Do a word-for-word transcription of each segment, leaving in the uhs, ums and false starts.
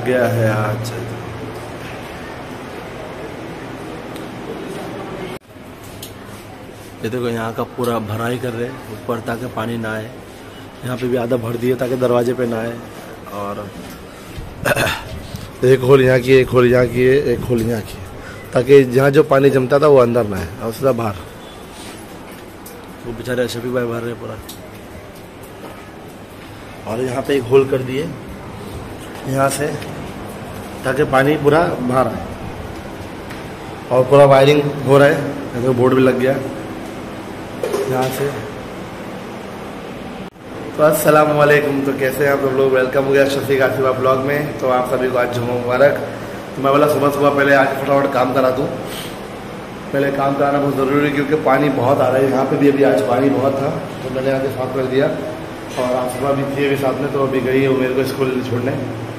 लग गया है आज। ये देखो यहाँ का पूरा भराई कर रहे हैं ऊपर ताकि पानी ना आए। यहाँ पे भी आधा भर दिए ताकि दरवाजे पे ना आए। और एक होल यहाँ की, एक होल यहाँ की, एक होल यहाँ की, ताकि जहाँ जो पानी जमता था वो अंदर ना आए और सीधा बाहर। वो बेचारे शफी भाई भर रहे पूरा। और यहाँ पे एक होल कर दिए यहाँ से ताकि पानी पूरा बाहर आए। और पूरा वायरिंग हो रहा है, तो बोर्ड भी लग गया यहाँ से। तो अस्सलाम वालेकुम। तो कैसे हैं आप लोग? वेलकम हो गया शफीक आसिफा ब्लॉग में। तो आप सभी को आज जुम्मा मुबारक। तो मैं बोला सुबह सुबह पहले आज फटाफट काम करा दूँ। पहले काम कराना बहुत ज़रूरी है क्योंकि पानी बहुत आ रहा है। यहाँ पे भी अभी आज पानी बहुत था तो मैंने आके साफ कर दिया। और आसिफा भी थी अभी साथ में, तो अभी गई है मेरे को स्कूल छोड़ने।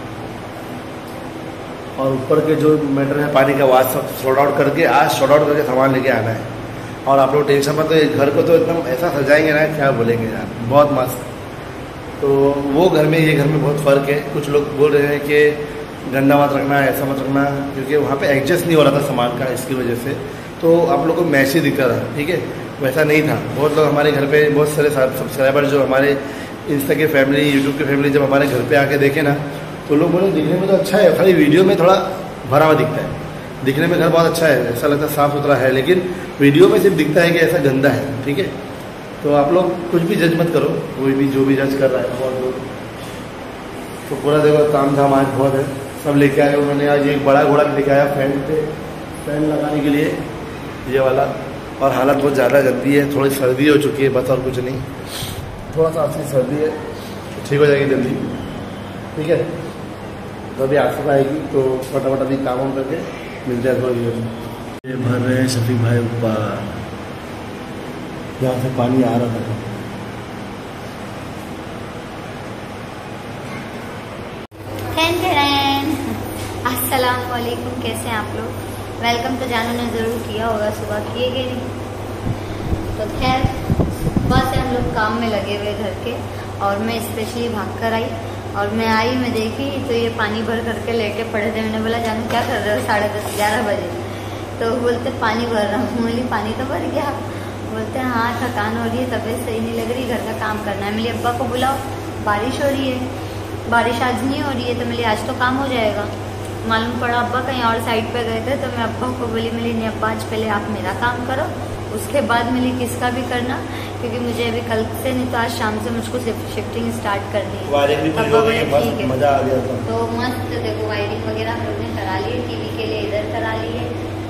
और ऊपर के जो मैटर है पानी का वाज सब सॉर्ट आउट करके आज सॉर्ट आउट करके सामान लेके आना है। और आप लोग टेंशन मत, तो घर को तो एकदम ऐसा सजाएंगे ना, क्या बोलेंगे यार, बहुत मस्त। तो वो घर में ये घर में बहुत फ़र्क है। कुछ लोग बोल रहे हैं कि गंदा मत रखना, ऐसा मत रखना, क्योंकि वहाँ पे एडजस्ट नहीं हो रहा था सामान का, इसकी वजह से तो आप लोग को मैसेज दिखता था। ठीक है, वैसा नहीं था। बहुत लोग हमारे घर पे, बहुत सारे सब्सक्राइबर जो हमारे इंस्टा के फैमिली, यूट्यूब की फैमिली जब हमारे घर पे आके देखे ना, तो लोग बोले दिखने में तो अच्छा है, खाली वीडियो में थोड़ा भरा हुआ दिखता है। दिखने में घर बहुत अच्छा है, ऐसा लगता है साफ़ सुथरा है, लेकिन वीडियो में सिर्फ दिखता है कि ऐसा गंदा है। ठीक है, तो आप लोग कुछ भी जज मत करो, कोई भी जो भी जज कर रहा है बहुत लोग। तो पूरा देखो काम धाम आज बहुत है। सब लेके आए। मैंने आज एक बड़ा घोड़ा लेके आया फैन पे, फैन लगाने के लिए, ये वाला। और हालत बहुत ज़्यादा गंदी है, थोड़ी सर्दी हो चुकी है बस, और कुछ नहीं। थोड़ा सा आपसी सर्दी है, ठीक हो जाएगी जल्दी। ठीक है, तो अभी आसिफा आएगी तो फटाफट अभी काम वाम करके मिलते हैं थोड़ी देर में। ये भर रहे हैं शफीक भाई ऊपर, जहाँ से पानी आ रहा था। अस्सलाम वालेकुम, कैसे हैं आप लोग? वेलकम तो जानू ने ज़रूर किया होगा, सुबह किए गए नहीं। तो खैर सुबह से हम लोग काम में लगे हुए घर के, और मैं स्पेशली भाग कर आई। और मैं आई, मैं देखी तो ये पानी भर करके लेके पड़े थे। मैंने बोला जानू क्या कर रहे हो? साढ़े दस ग्यारह बजे। तो बोलते पानी भर रहा हूँ। बोली पानी तो भर गया। बोलते हैं हाँ थकान हो रही है, तबीयत सही नहीं लग रही, घर का काम करना है। मेरे अब्बा को बुलाओ, बारिश हो रही है। बारिश आज नहीं हो रही है, तो मेरे आज तो काम हो जाएगा। मालूम पड़ा अब्बा कहीं और साइड पे गए थे, तो मैं अब्बा को बोली, मिली नहीं अब्बा आज पहले आप मेरा काम करो, उसके बाद मिली किसका भी करना, क्योंकि मुझे अभी कल से नहीं तो आज शाम से मुझको शिफ्टिंग स्टार्ट करनी है। अब्बा बोले ठीक है। मजा आ गया था। तो मस्त देखो वायरिंग वगैरह हम लोग ने करा ली है, टीवी के लिए इधर करा ली है।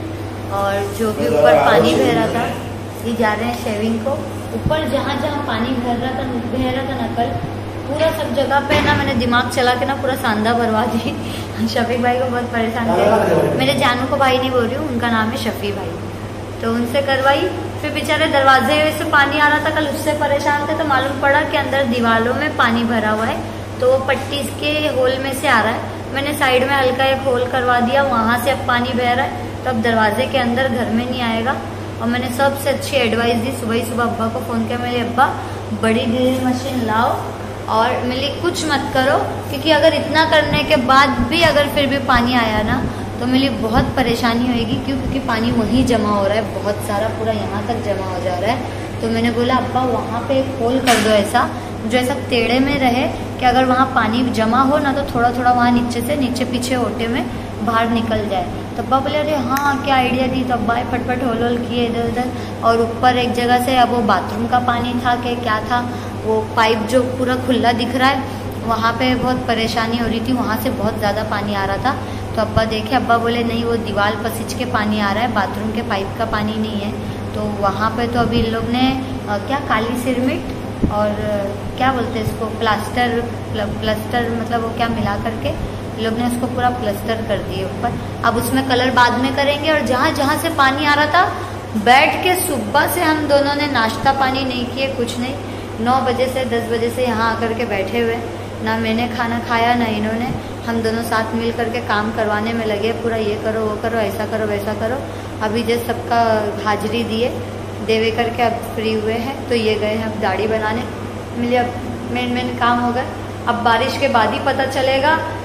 और जो भी ऊपर पानी बह रहा था, ये जा रहे हैं शेविंग को। ऊपर जहाँ जहाँ पानी बह रहा था बह रहा था ना कल, पूरा सब जगह पे ना मैंने दिमाग चला के ना पूरा सांदा भरवा दी। शफीक भाई को बहुत परेशान किया। मेरे जानू को भाई नहीं बोल रही हूँ, उनका नाम है शफी भाई। तो उनसे करवाई, फिर बेचारे दरवाजे से पानी आ रहा था कल, उससे परेशान थे। तो मालूम पड़ा कि अंदर दीवारों में पानी भरा हुआ है, तो वो पट्टी के होल में से आ रहा है। मैंने साइड में हल्का एक होल करवा दिया, वहाँ से अब पानी बह रहा है, तो अब दरवाजे के अंदर घर में नहीं आएगा। और मैंने सबसे अच्छी एडवाइस दी, सुबह ही सुबह अब्बा को फ़ोन किया। मेरे अब्बा बड़ी ड्रिल मशीन लाओ और मिली कुछ मत करो, क्योंकि अगर इतना करने के बाद भी अगर फिर भी पानी आया ना, तो मिली बहुत परेशानी होएगी। क्यों? क्योंकि पानी वहीं जमा हो रहा है, बहुत सारा पूरा यहाँ तक जमा हो जा रहा है। तो मैंने बोला अब्बा वहाँ पे एक होल कर दो ऐसा, जो ऐसा टेढ़े में रहे कि अगर वहाँ पानी जमा हो ना, तो थोड़ा थोड़ा वहाँ नीचे से नीचे पीछे ओटे में बाहर निकल जाए। तो अब्बा बोले अरे हाँ क्या आइडिया दी। तो अब्बा फटफट होल होल किए इधर उधर। और ऊपर एक जगह से, अब वो बाथरूम का पानी था कि क्या था, वो पाइप जो पूरा खुला दिख रहा है, वहाँ पे बहुत परेशानी हो रही थी, वहाँ से बहुत ज़्यादा पानी आ रहा था। तो अब्बा देखे, अब्बा बोले नहीं वो दीवार पसीज के पानी आ रहा है, बाथरूम के पाइप का पानी नहीं है। तो वहाँ पे तो अभी इन लोग ने आ, क्या काली सिरमिट और क्या बोलते हैं इसको, प्लास्टर प्लास्टर मतलब वो क्या मिला करके लोग ने उसको पूरा प्लास्टर कर दिए ऊपर। अब उसमें कलर बाद में करेंगे। और जहाँ जहाँ से पानी आ रहा था, बैठ के सुबह से हम दोनों ने नाश्ता पानी नहीं किए, कुछ नहीं। नौ बजे से दस बजे से यहाँ आकर के बैठे हुए, ना मैंने खाना खाया ना इन्होंने। हम दोनों साथ मिल करके काम करवाने में लगे, पूरा ये करो वो करो, ऐसा करो वैसा करो। अभी जैसे सबका हाजिरी दिए देवे करके अब फ्री हुए हैं, तो ये गए हैं अब दाढ़ी बनाने। मिले अब मेन मेन काम हो गए। अब बारिश के बाद ही पता चलेगा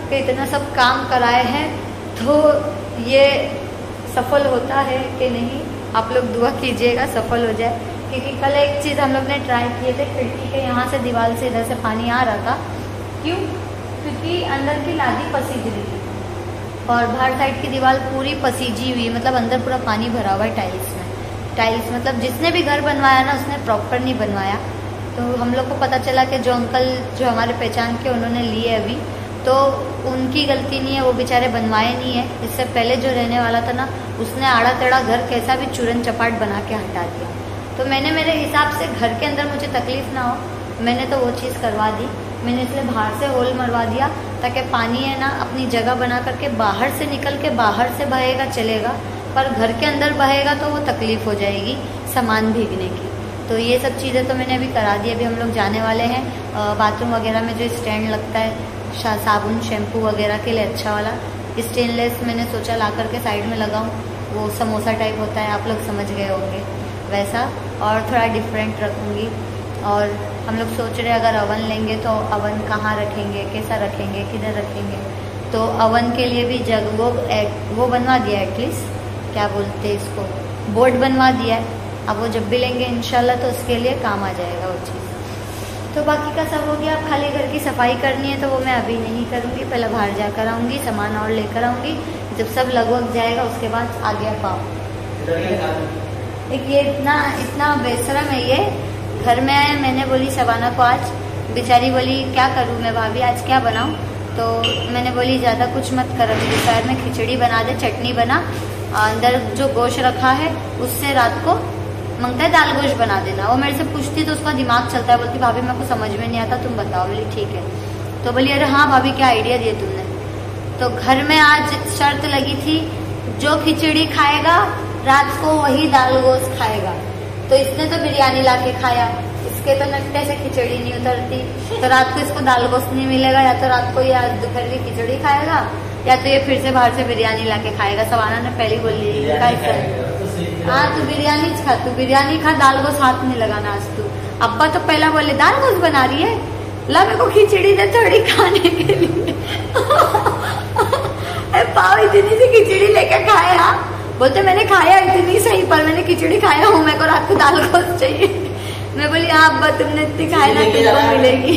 के इतना सब काम कराए हैं, तो ये सफल होता है कि नहीं, आप लोग दुआ कीजिएगा सफल हो जाए। क्योंकि कल एक चीज़ हम लोग ने ट्राई किए थे, खिड़की के यहाँ से दीवार से इधर से पानी आ रहा था। क्यों? क्योंकि अंदर की लादी पसीज रही थी और बाहर साइड की दीवार पूरी पसीजी हुई, मतलब अंदर पूरा पानी भरा हुआ है टाइल्स में। टाइल्स मतलब जिसने भी घर बनवाया ना उसने प्रॉपर नहीं बनवाया। तो हम लोग को पता चला कि जो अंकल जो हमारे पहचान के उन्होंने लिए अभी, तो उनकी गलती नहीं है, वो बेचारे बनवाए नहीं है। इससे पहले जो रहने वाला था ना, उसने आड़ा टेढ़ा घर कैसा भी चूरन चपाट बना के हटा दिया। तो मैंने मेरे हिसाब से घर के अंदर मुझे तकलीफ ना हो, मैंने तो वो चीज़ करवा दी। मैंने इसलिए बाहर से होल मरवा दिया ताकि पानी है ना अपनी जगह बना करके बाहर से निकल के बाहर से बहेगा चलेगा, पर घर के अंदर बहेगा तो वो तकलीफ़ हो जाएगी सामान भीगने की। तो ये सब चीज़ें तो मैंने अभी करा दी। अभी हम लोग जाने वाले हैं बाथरूम वगैरह में जो स्टैंड लगता है साबुन शैम्पू वगैरह के लिए, अच्छा वाला स्टेनलेस मैंने सोचा ला करके साइड में लगाऊं। वो समोसा टाइप होता है, आप लोग समझ गए होंगे वैसा, और थोड़ा डिफरेंट रखूँगी। और हम लोग सोच रहे हैं अगर अवन लेंगे तो अवन कहाँ रखेंगे, कैसा रखेंगे, किधर रखेंगे। तो अवन के लिए भी जग वो वो बनवा दिया, एटलीस्ट क्या बोलते हैं इसको, बोर्ड बनवा दिया है। अब वो जब भी लेंगे इंशाल्लाह तो उसके लिए काम आ जाएगा वो चीज़। तो बाकी का सब हो गया। अब खाली घर की सफाई करनी है तो वो मैं अभी नहीं करूँगी, पहले बाहर जाकर आऊँगी, सामान और लेकर आऊँगी। जब सब लगभग जाएगा उसके बाद आ गया पाँव। एक ये इतना इतना बेशरम है ये। घर में आए, मैंने बोली शबाना को, आज बेचारी बोली क्या करूँ मैं भाभी, आज क्या बनाऊँ। तो मैंने बोली ज़्यादा कुछ मत कर, अभी दोपहर में खिचड़ी बना दे, चटनी बना, अंदर जो गोश्त रखा है उससे रात को मांगता है दाल गोश्त बना देना। वो मेरे से पूछती तो उसका दिमाग चलता है, बोलती भाभी मेरे को समझ में नहीं आता, तुम बताओ। बोली ठीक है। तो बोली अरे हाँ भाभी क्या आइडिया दिए तुमने। तो घर में आज शर्त लगी थी, जो खिचड़ी खाएगा रात को वही दाल गोश्त खाएगा। तो इसने तो बिरयानी ला के खाया, इसके तो नट्टे से खिचड़ी नहीं उतरती, तो रात को इसको दाल गोश्त नहीं मिलेगा। या तो रात को ये आज दोपहर की खिचड़ी खाएगा या तो ये फिर से बाहर से बिरयानी ला के खाएगा। सवाना ने पहले बोल ली हाँ तू बिरयानी खा, तू बिरयानी खा, दाल गोश्त हाथ नहीं लगाना आज तू। अब्बा तो पहला बोले दाल गोश्त बना रही है, ला मेरे को खिचड़ी दे थोड़ी खाने के लिए। पाव इतनी सी खिचड़ी लेके खाया, बोलते मैंने खाया इतनी सही, पर मैंने खिचड़ी खाया हूँ, मेरे को रात को दाल गोश्त चाहिए। मैं बोली आप अब्बा तुमने इतनी खाया ना, तुमको मिलेगी।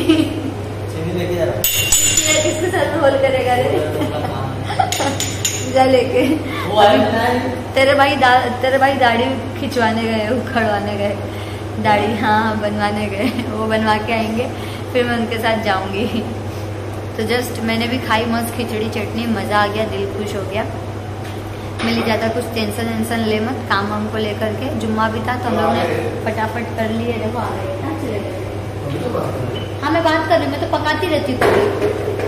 किसके साथ होल करेगा रे? जा लेके तेरे भाई दा, तेरे भाई दाढ़ी खिंचवाने गए, उखड़वाने गए दाढ़ी, हाँ बनवाने गए, वो बनवा के आएंगे फिर मैं उनके साथ जाऊंगी। तो जस्ट मैंने भी खाई मस्त खिचड़ी चटनी, मज़ा आ गया, दिल खुश हो गया। मिली ज़्यादा कुछ टेंशन वेंशन ले मत, काम वाम को लेकर के। जुम्मा भी था तो हम लोग ने फटाफट कर लिए। देखो आ गए, कहाँ चले गए? हाँ मैं बात कर रही हूँ, मैं तो पकाती रहती हूँ।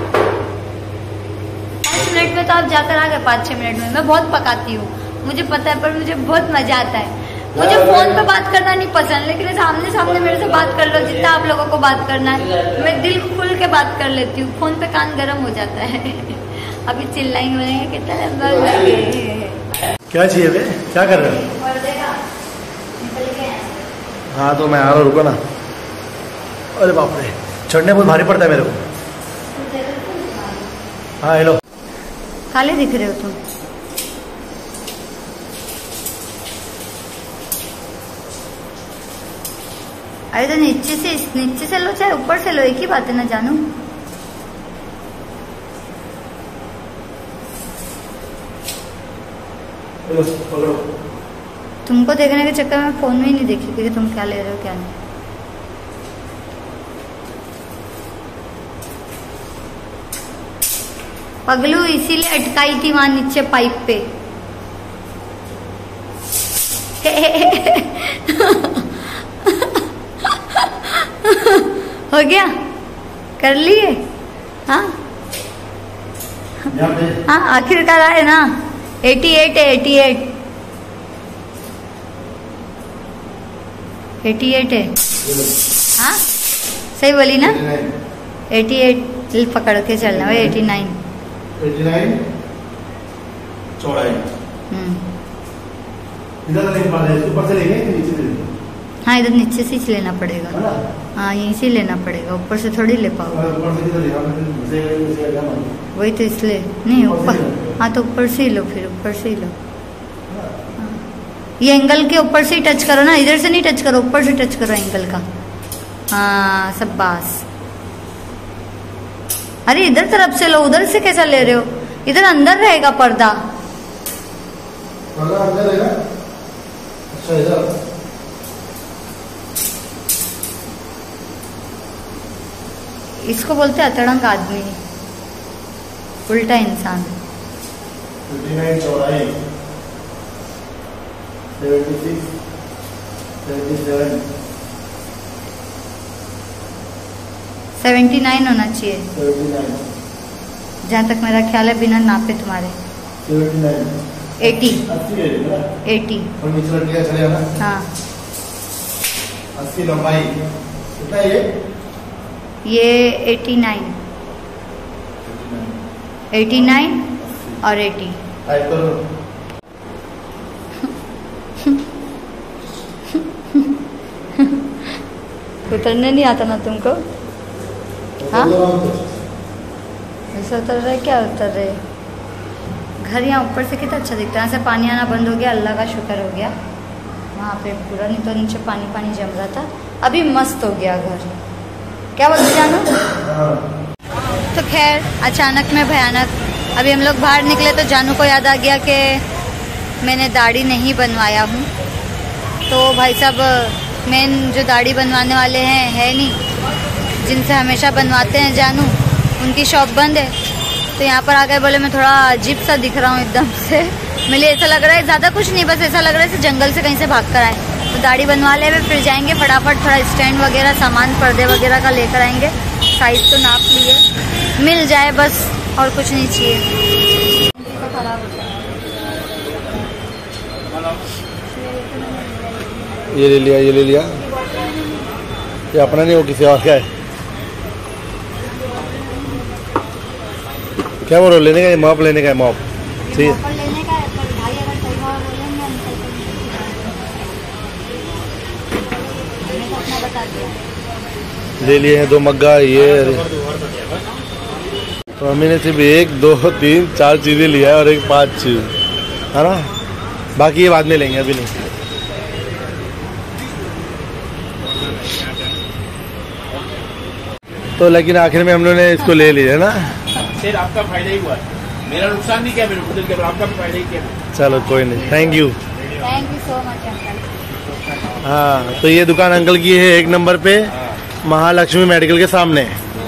पाँच मिनट में तो आप जाकर आ गए, पाँच छः मिनट में। मैं बहुत पकाती हूँ, मुझे पता है, पर मुझे बहुत मजा आता है। मुझे फोन पे बात करना नहीं पसंद, लेकिन सामने सामने मेरे से बात कर लो, जितना आप लोगों को बात करना है मैं दिल खुल के बात कर लेती हूँ। फोन पे कान गर्म हो जाता है। अभी चिल्लाएंगे बोलेंगे कितना लंबा लगे। क्या चाहिए बे, क्या कर रहे हो? हाँ तो मैं आ रहा हूँ, रुको ना। अरे बाप रे, चढ़ने बहुत भारी पड़ता है मेरे को। हाँ हेलो, काले दिख रहे हो तुम। अरे तो नीचे से नीचे से लो चाहे ऊपर से लो, एक ही बात है ना जानू। तुमको देखने के चक्कर में फोन में ही नहीं देखी कि तुम क्या ले रहे हो क्या नहीं। पगलू इसीलिए अटकाई थी वहां नीचे पाइप पे। हो गया, कर लिए। हाँ हाँ आखिरकार आए ना। अठासी है, अठासी अठासी है। हाँ सही बोली ना, अठासी पकड़ के चलना भाई। नवासी नवासी चौड़ाई। हम्म इधर नहीं मार, ऊपर से लेंगे नीचे से लेंगे। हाँ इधर नीचे से ही लेना पड़ेगा। हाँ यहीं से लेना पड़ेगा, ऊपर से थोड़ी ले पाओगे। वही तो इसलिए नहीं ऊपर। हाँ तो ऊपर से ही लो, फिर ऊपर से ही लो। हाँ। ये एंगल के ऊपर से ही टच करो ना, इधर से नहीं टच करो, ऊपर से टच करो एंगल का। हाँ सब बास। अरे इधर तरफ से लो, उधर से कैसा ले रहे हो? इधर अंदर रहेगा पर्दा। पर्दा अंदर रहेगा। अच्छा इधर इसको बोलते हैं अतड़ंग आदमी, उल्टा इंसान। उनसठ चौड़ाई, छिहत्तर, सतहत्तर, सेवेंटी नाइन होना चाहिए उन्यासी, जहाँ तक मेरा ख्याल है, बिना नापे तुम्हारे। उन्यासी, एटी अस्सी है ना? एटी और नीचे लटके चलेगा ना? हाँ अस्सी लंबाई कितना ये? ये एटी नाइन, एटी नाइन और एटी। टाइप करो। उतरने नहीं आता ना तुमको? हाँ ऐसा उतर रहे, क्या उतर रहे? घर यहाँ ऊपर से कितना अच्छा दिखता है। यहाँ से पानी आना बंद हो गया, अल्लाह का शुक्र हो गया। वहाँ पे पूरा, नहीं तो नीचे पानी पानी जम रहा था। अभी मस्त हो गया घर। क्या बोलते जानो? तो खैर अचानक में भयानक। अभी हम लोग बाहर निकले तो जानू को याद आ गया कि मैंने दाढ़ी नहीं बनवाया हूँ। तो भाई साहब मेन जो दाढ़ी बनवाने वाले हैं है नहीं, जिनसे हमेशा बनवाते हैं जानू, उनकी शॉप बंद है। तो यहाँ पर आ गए, बोले मैं थोड़ा अजीब सा दिख रहा हूँ एकदम से। मुझे ऐसा लग रहा है, ज़्यादा कुछ नहीं, बस ऐसा लग रहा है जैसे जंगल से कहीं से भाग कर आए। तो दाढ़ी बनवा ले, फिर जाएंगे फटाफट थोड़ा स्टैंड वगैरह, सामान पर्दे वगैरह का लेकर आएंगे। साइज तो नाप लिए, मिल जाए बस, और कुछ नहीं चाहिए। ये ले लिया, ये ले लिया, ये अपना नहीं, वो किसी और का है। क्या बोल रहे हो? लेने का है मॉप, लेने का है मॉप। ठीक है लेने का है, पर भाई अगर सही भाव बोलेंगे हम तो अपना बता दिया। ले लिए हैं दो मग्गा। ये तो हमने सिर्फ एक दो तीन चार चीजें लिया है और एक पांच चीज है ना, बाकी ये बाद में लेंगे, अभी नहीं। तो लेकिन आखिर में हम लोगों ने इसको ले लिया है ना। सर आपका फायदा ही हुआ, मेरा नुकसान नहीं किया, मेरे खुद के, आपका भी फायदा ही किया। चलो कोई नहीं, thank you. Thank you so much uncle. हाँ तो ये दुकान अंकल की है एक नंबर पे, महालक्ष्मी मेडिकल के सामने,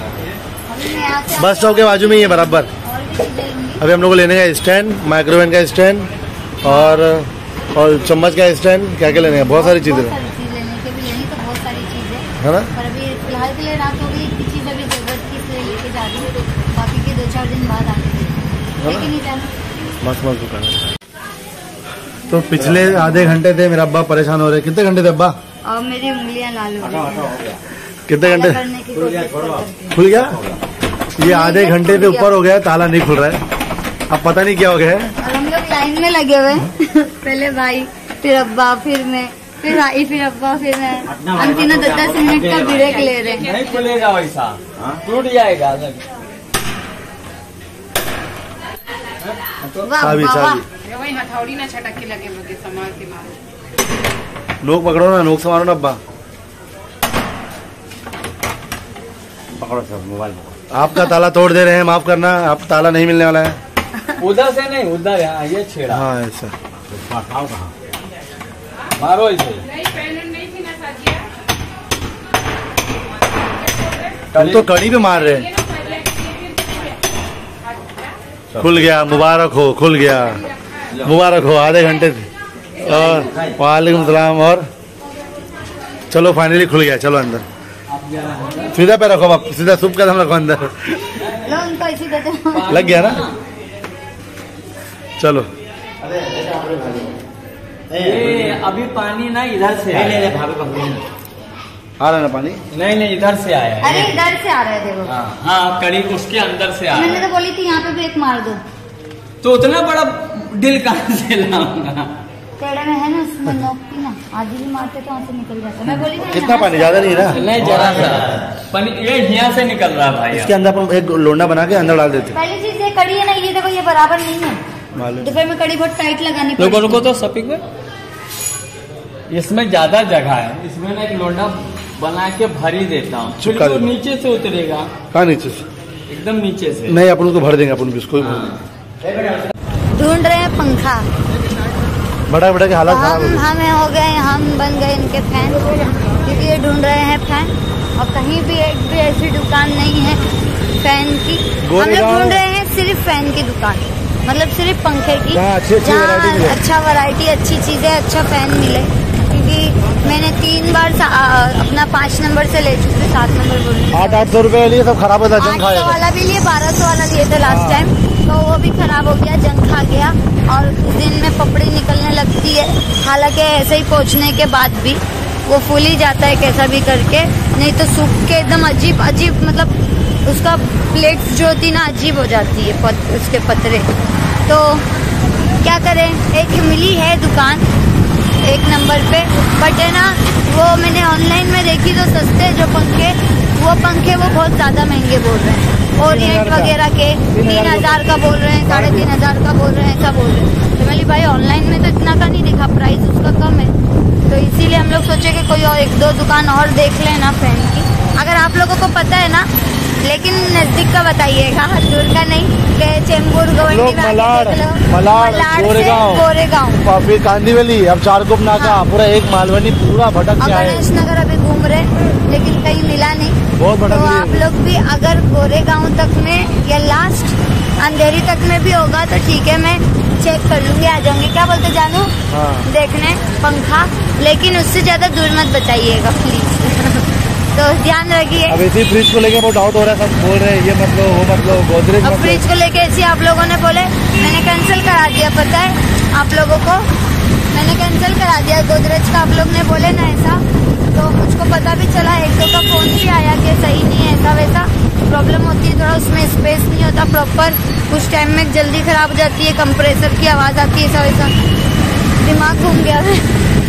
बस स्टॉप के बाजू में ही है बराबर। अभी हम लोग को लेने का स्टैंड, माइक्रोवेव का स्टैंड और और चम्मच का स्टैंड, क्या क्या लेने का, बहुत सारी चीजें लेने के भी लेनी तो बहुत सारी चीजें है ना। पर अभी फिलहाल के लिए रात हो गई, एक चीज अभी जरूरत की इसलिए लेके जा रही हूँ, बाकी के दो चार दिन बाद आके लेके नहीं जाना। मस्त मस्त दुकान है। तो पिछले आधे घंटे थे मेरा अब्बा परेशान हो रहे। कितने घंटे थे अब्बा? और मेरी उंगलियां लाल हो गई। कितने घंटे? करने की कोशिश करती खुल गया? ये आधे घंटे से ऊपर हो गया, ताला नहीं खुल रहा है। अब पता नहीं क्या हो गया है। और हम लोग लाइन में लगे हुए पहले भाई, फिर अब्बा, फिर मैं, फिर भाई, फिर अब्बा, फिर मैं। हम तीनों दस दस मिनट का ब्रेक ले रहे हैं। नहीं खुलेगा वैसा, टूट जाएगा। वाह चाबी वाह वाह। चाबी वही हथौड़ी ना छटक के लगे मुझे संभाल के मारो। नोक पकड़ो ना, नोक से मारो ना अब्बा। पकड़ो सर मोबाइल। आपका ताला तोड़ दे रहे हैं, माफ करना, आप ताला नहीं मिलने वाला है। उधर से नहीं, उधर यहाँ ये छेड़ा। हाँ ऐसा मारो इसे। नहीं पहले नहीं थी ना साजिया। तुम तो कड़ी पे मार रहे हैं। खुल गया, मुबारक हो, खुल गया, मुबारक हो। आधे घंटे से। और वालेकुम सलाम। और चलो फाइनली खुल गया, चलो अंदर। सीधा पे रखो बाप, सीधा सूप कदम रखो अंदर। लो उनको इसी दे दो। लग गया ना, चलो। ये अभी पानी ना इधर से आया। आ रहा है ना पानी? नहीं नहीं इधर से आया अरे है। इधर से आ रहे थे वो। हाँ हाँ, करीब उसके अंदर से आया मैंने है। तो बोली थी यहाँ पे ब्रेक मार दो। तो उतना बड़ा दिल कहाँ से लाऊंगा? पेड़े में है ना, उसमें नोक थी ना, आधी भी मारते तो वहाँ से निकल जाता। मैं बोली ना कितना पानी, ज्यादा नहीं ना? नहीं जरा सा पानी ये यहाँ से निकल रहा है भाई। इसके अंदर अपन एक लोंडा बना के अंदर डाल देते। पहली चीज ये कड़ी है ना, ये देखो ये बराबर नहीं है, मालूम। दोपहर में कड़ी बहुत टाइट लगानी लोगों पड़ेगी। को तो सपिक में इसमें ज्यादा जगह है, इसमें ना एक लोंडा बना के भर ही देता हूँ, फिर चुका वो दो। नीचे से उतरेगा, कहाँ नीचे से? एकदम नीचे से। नहीं, अपन को भर देंगे, अपन इसको ढूंढ रहे हैं पंखा। बड़ा बड़ा के हालत खराब हो हम गई। हमें हो गए, हम बन गए इनके फैन, क्योंकि ये ढूंढ रहे हैं फैन और कहीं भी एक भी ऐसी दुकान नहीं है फैन की। हम लोग ढूंढ रहे हैं सिर्फ फैन की दुकान, मतलब सिर्फ पंखे की, जहाँ अच्छी अच्छी जहाँ वैरायटी मिले। अच्छा वैरायटी, अच्छी चीजें, अच्छा फैन मिले। क्योंकि मैंने तीन बार सा- आ, अपना पाँच नंबर से ले चुकी हूँ, सात नंबर बोल आठ आठ सौ रुपए के लिए सब खराब होता है, आठ जंग सौ खाएगा। वाला भी लिए, बारह सौ वाला लिए थे लास्ट टाइम, तो वो भी खराब हो गया, जंग खा गया और दिन में पपड़ी निकलने लगती है। हालांकि ऐसे ही पोंछने के बाद भी वो फूल ही जाता है कैसा भी करके, नहीं तो सूख के एकदम अजीब अजीब, मतलब उसका प्लेट्स जो होती ना अजीब हो जाती है, पत, उसके पतरे। तो क्या करें, एक मिली है दुकान एक नंबर पे, बट है ना वो मैंने ऑनलाइन में देखी तो सस्ते जो पंखे, वो पंखे वो बहुत ज्यादा महंगे बोल रहे हैं, ओरिएंट वगैरह के तीन हजार का बोल रहे हैं, साढ़े तीन हजार का बोल रहे हैं, ऐसा बोल रहे हैं। तो मैंने भाई ऑनलाइन में तो इतना का नहीं दिखा, प्राइस उसका कम है, तो इसीलिए हम लोग सोचे कि कोई और एक दो दुकान और देख लेना फैन की। अगर आप लोगों को पता है ना, लेकिन नजदीक का बताइएगा, दूर का नहीं, के चेंबूर गवर्नमेंट मलाड, मलाड, गोरेगांव, गोरेगांव फिर कांदीवली, अब चारकोप नाका, हाँ। पूरा एक मालवनी पूरा भटक और के आए। गणेश नगर अभी घूम रहे, लेकिन कहीं मिला नहीं। बहुत भटक तो रही है। आप लोग भी अगर गोरेगांव तक में या लास्ट अंधेरी तक में भी होगा तो ठीक है, मैं चेक कर लूंगी, आ जाऊंगी। क्या बोलते जानू? हाँ। देखने पंखा, लेकिन उससे ज्यादा दूर मत बताइएगा प्लीज। तो ध्यान रखिए। अब इसी फ्रिज को लेके बहुत डाउट हो रहा है, सब बोल रहे हैं ये मत लो, वो मत लो, गोदरेज अब मत लो। फ्रिज को लेके ऐसे आप लोगों ने बोले, मैंने कैंसिल करा दिया, पता है आप लोगों को, मैंने कैंसिल करा दिया गोदरेज का। आप लोग ने बोले ना ऐसा, तो मुझको पता भी चला, एक दो का फोन भी आया कि सही नहीं है, ऐसा वैसा प्रॉब्लम होती है, थोड़ा उसमें स्पेस नहीं होता प्रॉपर, कुछ टाइम में जल्दी खराब हो जाती है, कंप्रेसर की आवाज आती है, ऐसा वैसा, दिमाग घूम गया है।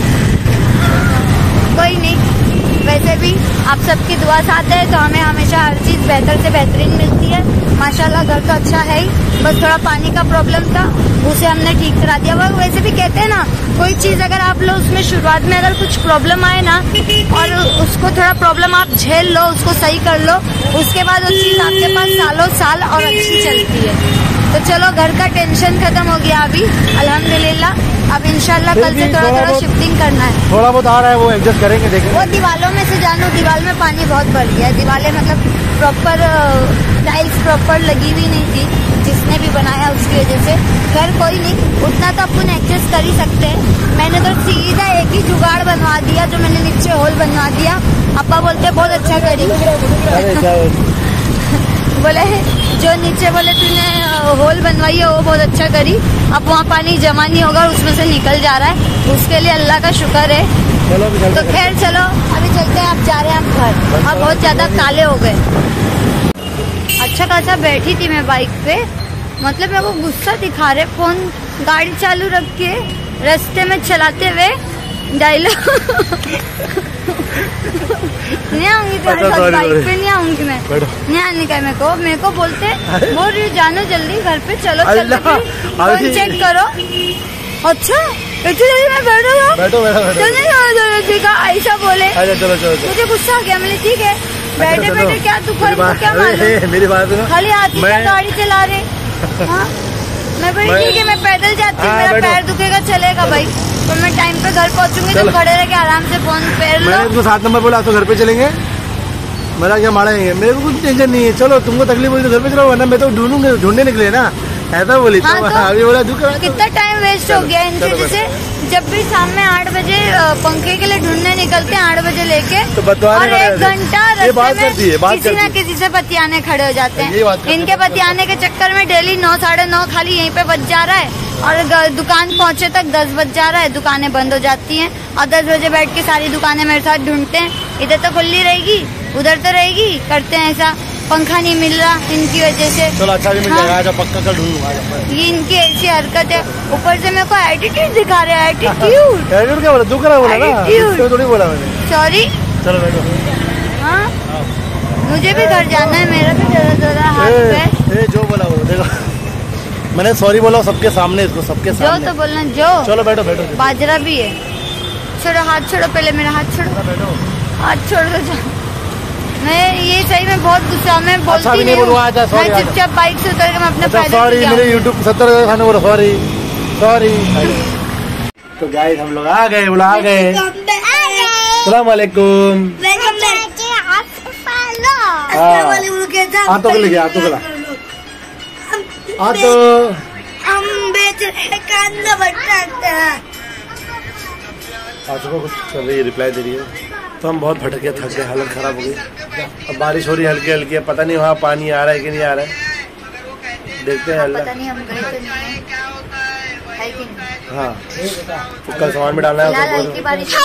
कोई नहीं, वैसे भी आप सबकी दुआ साथ है तो हमें हमेशा हर चीज बेहतर से बेहतरीन मिलती है। माशाल्लाह घर तो अच्छा है ही, बस थोड़ा पानी का प्रॉब्लम था, उसे हमने ठीक करा दिया। वो वैसे भी कहते हैं ना, कोई चीज अगर आप लो उसमें शुरुआत में अगर कुछ प्रॉब्लम आए ना, और उसको थोड़ा प्रॉब्लम आप झेल लो, उसको सही कर लो, उसके बाद वो चीज आपके पास सालों साल और अच्छी चलती है। तो चलो घर का टेंशन खत्म हो गया अभी अल्हम्दुलिल्लाह। अब इंशाल्लाह कल से थोड़ा थोड़ा शिफ्टिंग करना है। थोड़ा बहुत आ रहा है, वो एडजस्ट करेंगे, देखेंगे। वो दीवालों में से जानू, दीवार में पानी बहुत भर गया है, दीवारें मतलब प्रॉपर टाइल्स प्रॉपर लगी हुई नहीं थी, जिसने भी बनाया उसकी वजह से। खैर कोई नहीं, उतना तो अपन एडजस्ट कर ही सकते हैं। मैंने तो सीधा एक ही जुगाड़ बनवा दिया, जो मैंने नीचे होल बनवा दिया। अब्बा बोलते बहुत अच्छा करी, अरे क्या बोले जो नीचे बोले तूने होल बनवाई है वो बहुत अच्छा करी, अब वहाँ पानी जमा नहीं होगा, उसमें से निकल जा रहा है, उसके लिए अल्लाह का शुक्र है। चलो अभी चलते तो खैर चलो अभी चलते हैं, अब जा रहे हैं हम घर, अब बहुत ज्यादा काले हो गए। अच्छा खासा बैठी थी मैं बाइक पे, मतलब मेरे को गुस्सा दिखा रहे, फोन गाड़ी चालू रख के रास्ते में चलाते हुए डायलॉग नहीं आऊंगी तुम्हारे साथ, बाइक पे नहीं आऊंगी मैं, नहीं आने का मेरे को। मेरे को बोलते बोल रही जानो जल्दी घर पे चलो, चलो फोन चेक करो। अच्छा इतनी जल्दी मैं बैठूंगा, बैठो बैठो देखा ऐसा बोले, चलो चलो चलो। मुझे गुस्सा आ गया। मैंने ठीक है बैठे बैठे क्या तू कर, क्या मालूम मेरी बात सुनो, खाली हाथ में गाड़ी चला रहे। हाँ मैं बोली ठीक है मैं पैदल जाती हूँ, मेरा पैर दुखेगा चलेगा भाई, तो मैं टाइम पे घर पहुँचूंगी तो खड़े रह के आराम से फोन फेर लो। मैंने तुमको सात नंबर बोला तो घर पे चलेंगे, मेरा क्या मारेंगे, मेरे को कुछ टेंशन नहीं है, चलो तुमको तकलीफ हुई तो घर पे चलो, वरना मैं तो ढूंढूंगे, ढूंढने निकले ना, ऐसा बोली। हाँ, तो अभी बोला दुख कितना टाइम वेस्ट हो गया इनसे। जैसे जब भी शाम में आठ बजे पंखे के लिए ढूंढने निकलते हैं, आठ बजे लेके, तो बतवाने और एक घंटा ये बात करती है, बात किसी ना करती है। किसी से बतियाने खड़े हो जाते ये बात हैं। करती इनके बतियाने के चक्कर में डेली नौ साढ़े नौ खाली यहीं पे बज जा रहा है, और ग- दुकान पहुंचे तक दस बज जा रहा है, दुकानें बंद हो जाती हैं, और दस बजे बैठ के सारी दुकानें मेरे साथ ढूंढते हैं, इधर तो खुली रहेगी उधर तो रहेगी, करते हैं ऐसा। पंखा नहीं मिल रहा इनकी वजह से। चलो अच्छा भी मिल हाँ। जाएगा, आज पक्का कल ढूंढूंगा। ये इनकी ऐसी हरकत है, ऊपर से मेरे को एटीट्यूड दिखा रहे हैं। एटीट्यूड एटीट्यूड क्या बोला, दुख रहा बोला ना, Attitude। थोड़ी बोला मैंने। सॉरी। चलो बैठो। हाँ मुझे भी घर जाना है, मेरा भी जरा जरा हाथ पे। ए, ए, जो बोला वो देखो, मैंने सॉरी बोला सबके सामने, इसको सबके जो सामने। तो बोलना जो। चलो बैठो बैठो बाजरा भी है। छोड़ो हाथ, छोड़ो पहले मेरा हाथ छोड़ो। बैठो। हाथ छोड़ दो जा। मैं ये सही में बहुत गुस्सा में बोलती अच्छा भी नहीं हूँ। बोलूँगा, अच्छा, sorry, मैं चुपचाप बाइक से उतर के मैं अपने अच्छा फायदे सॉरी, से मेरे जाऊँ। यूट्यूब सत्तर हजार खाने बोलो सॉरी सॉरी। तो गाइस हम लोग आ गए, बोला आ गए। सलाम वालेकुम। आतो के लिए आतो के आतो आतो को कुछ कर रही है, रिप्लाई दे रही है। तो हम बहुत भटक गए, थक गए, हालत खराब हो गई। अब बारिश हो रही है हल्की हल्की, पता नहीं वहाँ पानी आ रहा है कि नहीं आ रहा है, देखते हैं अल्लाह। पता नहीं हम गए तो नहीं है कि नहीं। हाँ तो कल सामान में डालना है फिलहाल तो हल्की बारिश।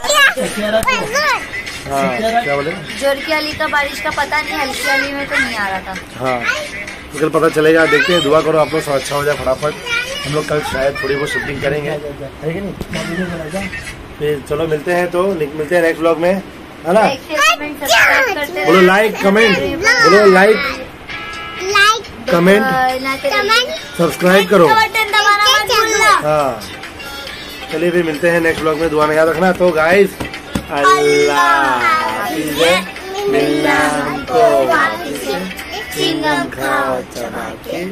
हाँ क्या बोले, जोर की अली का बारिश का पता नहीं, हल्की अली में तो नहीं आ रहा था। हाँ तो कल पता चलेगा, देखते हैं। दुआ करो आप लोग सब अच्छा हो जाए फटाफट। हम लोग कल शायद थोड़ी बहुत शूटिंग करेंगे, है कि नहीं। फिर चलो मिलते हैं, तो मिलते हैं नेक्स्ट ब्लॉग में, है ना। लाइक शेयर कमेंट सब्सक्राइब करते बोलो लाइक कमेंट, बोलो लाइक कमेंट सब्सक्राइब करो। हाँ चलिए फिर मिलते हैं नेक्स्ट ब्लॉग में, दुआ में याद रखना। तो गाइस अल्लाह हाफिज़, मिलना हमको चिंगम खाओ चबा के,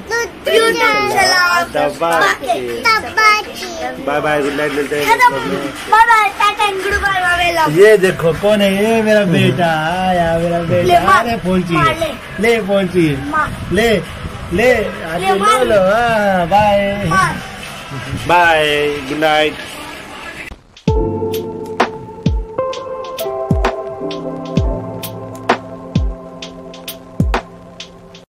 दबा के। बाय बाय, गुड नाइट, मिलते हैं नेक्स्ट ब्लॉग में। ये देखो कौन है, ये मेरा बेटा आया, मेरा बेटा। अरे पहुंची ले, पहुंची ले ले, आगे लो लो। Bye bye, good night.